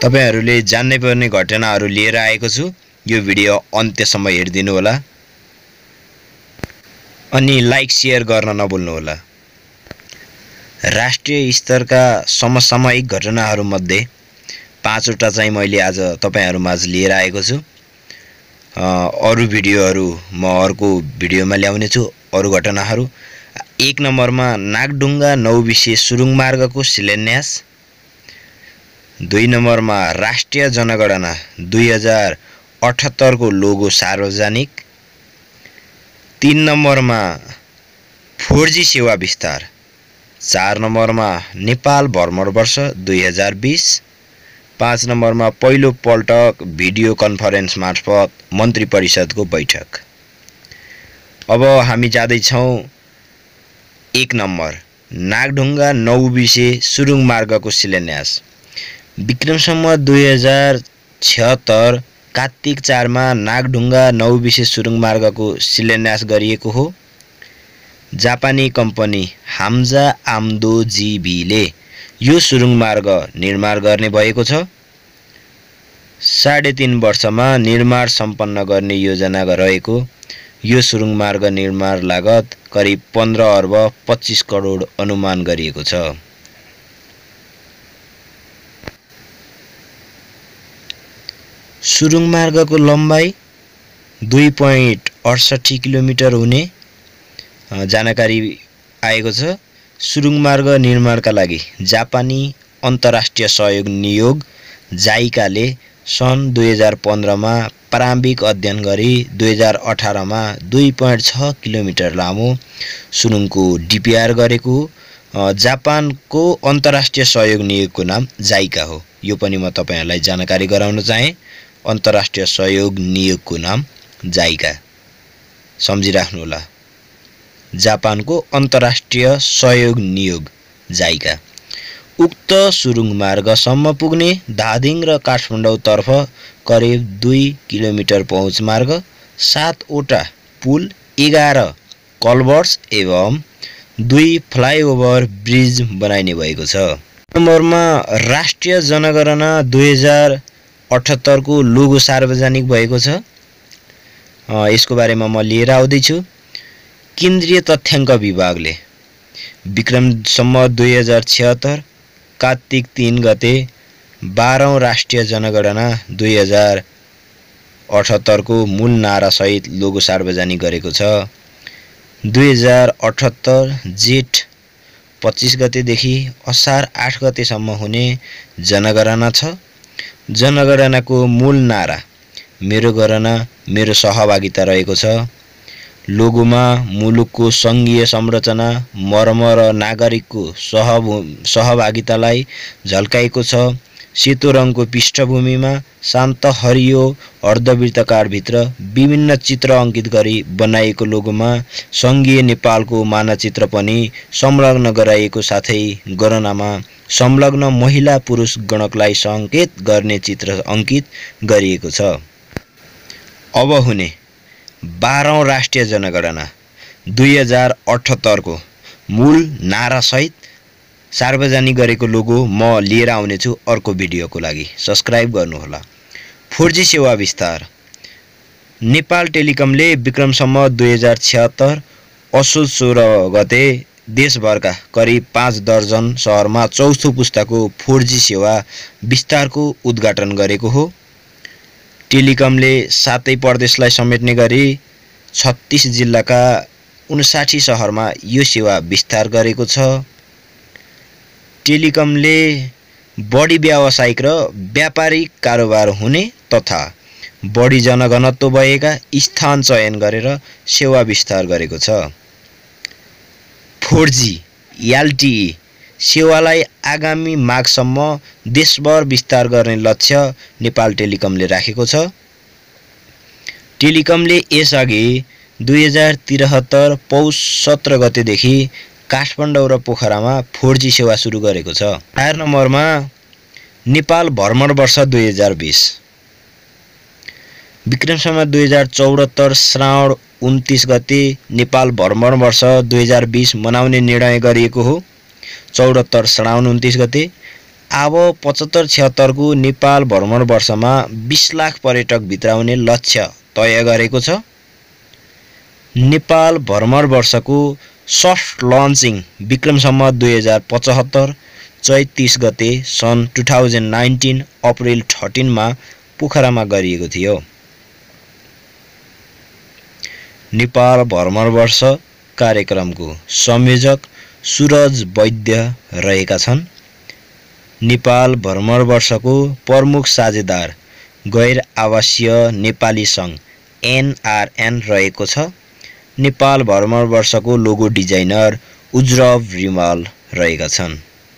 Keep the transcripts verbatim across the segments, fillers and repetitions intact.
तपाईहरुले जान्नै पर्ने घटनाहरु लिएर आएको छु। यो भिडियो अन्त्यसम्म हेरिदिनु होला अनि लाइक शेयर गर्न नभुल्नु होला। राष्ट्रिय स्तरका समसामयिक घटनाहरु मध्ये पाँचवटा चाहिँ मैले आज तपाईहरुमाझ लिएर आएको छु। अरु भिडियोहरु म अर्को भिडियोमा ल्याउने छु। अरु घटनाहरु एक नम्बरमा नागढुङ्गा नौबिसे सुरुङ मार्गको शिलान्यास। दुई नम्बरमा राष्ट्रिय जनगणना दुई हजार अठहत्तर को लोगो सार्वजनिक। तीन नम्बरमा फोर जी सेवा विस्तार। चार नम्बरमा नेपाल भ्रमण वर्ष दुई हजार बीस। पाँच नम्बरमा पहिलो पल्ट भिडियो कन्फरेन्स मार्फत मन्त्री परिषदको बैठक। अब हामी जाँदै छौं एक नम्बर नागढुङ्गा नौबिसे सुरुङ मार्गको शिलान्यास। विक्रम सम्वत दुई हजार छिहत्तर कार्तिक चार मा नागढुङ्गा नौबिसे सुरुङ मार्गको शिलान्यास गरिएको हो। जापानी कम्पनी हाम्जा आम्दो जीबीले यो सुरुङ मार्ग निर्माण गर्ने भएको छ। साढे तीन वर्षमा निर्माण सम्पन्न गर्ने योजना रहेको यो सुरुङ मार्ग निर्माण लागत करिब पन्ध्र अर्ब पच्चीस करोड अनुमान गरिएको छ। सुरुङ मार्गको लम्बाई दुई दशमलव अठसट्ठी किलोमिटर हुने जानकारी आएको छ। सुरुङ मार्ग निर्माणका लागि जापानी अन्तर्राष्ट्रिय सहयोग नियोग जाइकाले सन् दुई हजार पन्ध्र मा प्रारम्भिक अध्ययन गरी दुई हजार अठार मा दुई दशमलव छ किलोमिटर लामो सुरुङको डीपीआर गरेको। जापानको अन्तर्राष्ट्रिय सहयोग नियोगको नाम जाइका हो। यो पनि म तपाईहरुलाई जानकारी गराउन चाहे। अन्तर्राष्ट्रिय सहयोग नियोगको नाम जाइका सम्झिराख्नु होला। जापानको अन्तर्राष्ट्रिय सहयोग नियोग जाइका। उक्त सुरुङ मार्गसम्म पुग्ने धादिङ र काठमाडौँ तर्फ करिब दुई किलोमिटर पहुँच मार्ग, सातवटा पुल, एघार कल्भर्ट्स एवं दुई फ्लाइओभर ब्रिज बनाइने भएको छ। नम्बरमा राष्ट्रिय जनगणना दुई हजार अठहत्तर को लोगो सार्वजनिक भएको छ। यसको बारेमा म लिएर आउँदै छु। केन्द्रीय तथ्याङ्क विभागले विक्रम सम्वत दुई हजार छिहत्तर कार्तिक तीन गते बाह्रौं राष्ट्रिय जनगणना दुई हजार अठहत्तर को मूल नारा सहित लोगो सार्वजनिक गरेको छ। दुई हजार अठहत्तर जेठ पच्चीस गतेदेखि असार आठ गतेसम्म हुने जनगणना छ। जनगणनाको मूल नारा मेरो गणना मेरो सहभागिता रहेको छ। लोगोमा मुलुकको संघीय संरचना, मर्म र नागरिकको सहभागितालाई झल्काएको छ। सेतो रङको पृष्ठभूमिमा शान्त हरियो अर्धवृत्ताकार भित्र विभिन्न चित्र अंकित गरी बनाइएको लोगोमा संघीय नेपालको मानचित्र पनि संलग्न गराइएको साथै गणनामा संलग्न महिला पुरुष गणकलाई संकेत गर्ने चित्र अंकित गरिएको छ। अब हुने बाह्रौं राष्ट्रिय जनगणना दुई हजार अठहत्तर को मूल नारा सहित सार्वजनिक गरेको लोगो म लिएर आउने छु अर्को भिडियोको लागि। सब्स्क्राइब गर्नुहोला। फोर जी सेवा विस्तार। नेपाल टेलिकमले विक्रम सम्वत दुई हजार छिहत्तर असोज सोह्र गते देशभरका करिब पाँच दर्जन शहरमा चौथो पुस्ताको फोर जी सेवा विस्तारको उद्घाटन गरेको हो। टेलिकमले सातै प्रदेशलाई समेट्ने गरी छत्तीस जिल्लाका उनसाठी शहरमा यो सेवा विस्तार गरेको छ। टेलिकमले बढी व्यावसायिक र व्यापारिक कारोबार हुने तथा बढी जनघनत्व भएका स्थान चयन गरेर सेवा विस्तार गरेको छ। फोर जी एलटीई सेवालाई आगामी माघसम्म देशभर विस्तार गर्ने लक्ष्य नेपाल टेलिकमले राखेको छ। टेलिकमले यसअघि दुई हजार त्रिहत्तर पौष सत्र गतेदेखि काठमाडौँ र पोखरामा फोर जी सेवा सुरु गरेको छ। चार नम्बरमा नेपाल भ्रमण वर्ष दुई हजार बीस। विक्रम सम्वत दुई हजार चौहत्तर श्रावण उन्तीस गते नेपाल भ्रमण वर्ष दुई हजार बीस मनाउने निर्णय गरिएको हो। चौहत्तर श्रावण उन्तीस गते अब पचहत्तर छिहत्तर को नेपाल भ्रमण वर्षमा बीस लाख पर्यटक भित्राउने लक्ष्य तय गरेको छ। नेपाल भ्रमण वर्षको सफ्ट लन्चिङ विक्रम सम्वत दुई हजार पचहत्तर चैत तीस गते सन् दुई हजार उन्नाइस अप्रिल तेह्र मा पोखरामा गरिएको थियो। नेपाल भ्रमण वर्ष कार्यक्रमको संयोजक सूरज वैद्य रहेका छन्। नेपाल भ्रमण वर्षको प्रमुख साझेदार गैर आवासीय नेपाली सङ्घ एनआरएन रहेको छ। नेपाल भ्रमण वर्षको लोगो डिजाइनर उज्रव रिमाल रहेका छन्।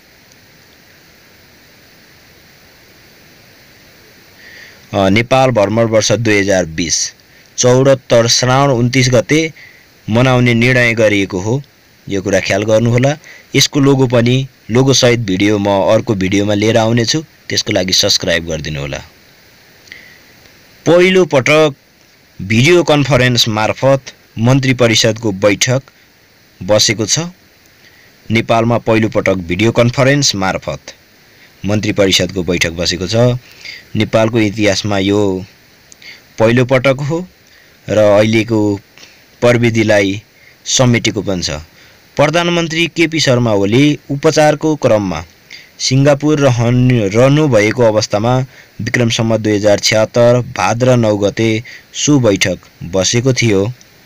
नेपाल भ्रमण वर्ष दुई हजार बीस चौहत्तर श्रावण उन्तीस गते मनाउने निर्णय गरिएको हो। यो कुरा ख्याल गर्नुहोला। यसको लोगो पनि लोगो सहित भिडियो म अर्को भिडियोमा लिएर आउने छु, त्यसको लागि सब्स्क्राइब गरिदिनु होला। पहिलो पटक भिडियो कन्फरेन्स मार्फत मन्त्री परिषदको बैठक बसेको छ। नेपालमा पहिलो पटक भिडियो कन्फरेन्स मार्फत मन्त्री परिषदको बैठक बसेको छ। नेपालको इतिहासमा यो पहिलो पटक हो र अहिलेको प्रविधिलाई समेटेको पनि छ। प्रधानमन्त्री केपी शर्मा ओली उपचारको क्रममा सिङ्गापुर रहनु भएको अवस्थामा विक्रम सम्वत दुई हजार छिहत्तर भाद्र नौ गते सो बैठक बसेको थियो।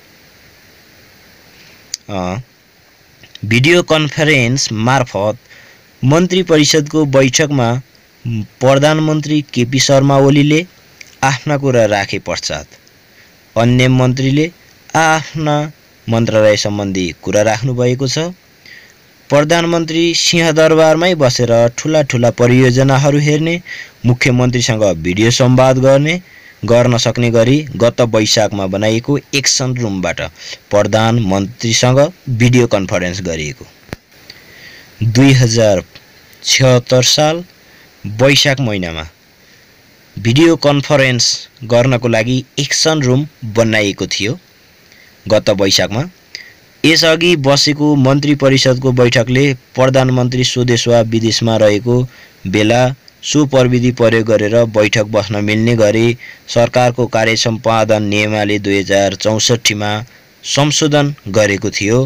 भिडियो कन्फरेन्स मार्फत मन्त्री परिषदको बैठकमा प्रधानमन्त्री केपी शर्मा ओलीले आफ्ना कुरा राखे पश्चात अन्य मन्त्रीले आफ्ना मन्त्रालय सम्बन्धी कुरा राख्नु भएको छ। प्रधानमन्त्री सिंहदरबारमै बसेर ठुला ठुला परियोजनाहरू हेर्ने, मुख्यमन्त्रीसँग भिडियो संवाद गर्ने गर्न सक्ने गरी गत वैशाखमा बनाइएको एक्सन रुमबाट प्रधानमन्त्रीसँग भिडियो कन्फरेन्स गरिएको। दुई हजार छिहत्तर साल वैशाख महिनामा भिडियो कन्फरेन्स गर्नको लागि एक्सन रुम बनाइएको थियो गत वैशाखमा। यसअघि बसेको मन्त्री परिषदको बैठकले प्रधानमन्त्री स्वदेश वा विदेशमा रहेको बेला सो प्रविधि प्रयोग गरेर बैठक बस्न मिल्ने गरी सरकारको कार्य सम्पादन नियमावली दुई हजार चौसठी मा संशोधन गरेको थियो।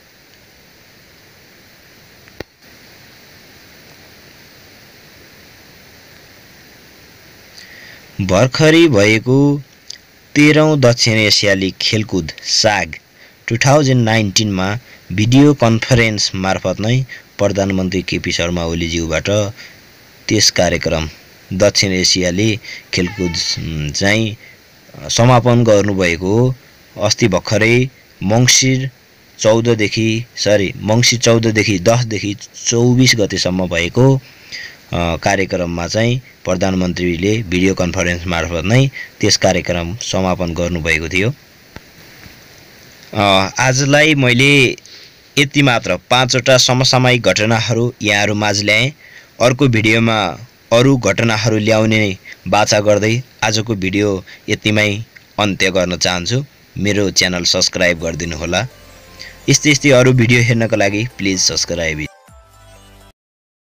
भर्खरै भएको तेह्रौं दक्षिण एसियाली खेलकुद साग दुई हजार उन्नाइस मा भिडियो कन्फरेन्स मार्फत नै प्रधानमन्त्री केपी शर्मा ओलीज्यूबाट त्यस कार्यक्रम दक्षिण एसियाली खेलकुद चाहिँ समापन गर्नुभएको हो। अस्ति भर्खरै मङ्सिर चौध देखि सरी मङ्सिर चौध देखि दस देखि चौबीस गतेसम्म भएको कार्यक्रममा चाहिँ प्रधानमन्त्रीले भिडियो कन्फरेन्स मार्फत नै त्यस कार्यक्रम समापन गर्नुभएको थियो। आजलाई मैले यति मात्र पाँचवटा समसामयिक घटनाहरू यहाँहरू माझ ल्याएँ। अर्को भिडियोमा अरू घटनाहरू ल्याउने बाचा गर्दै आजको भिडियो यतिमै अन्त्य गर्न चाहन्छु। मेरो च्यानल सब्स्क्राइब गरिदिनु होला। यस्तै यस्तै अरू भिडियो हेर्नको लागि प्लिज सब्स्क्राइब।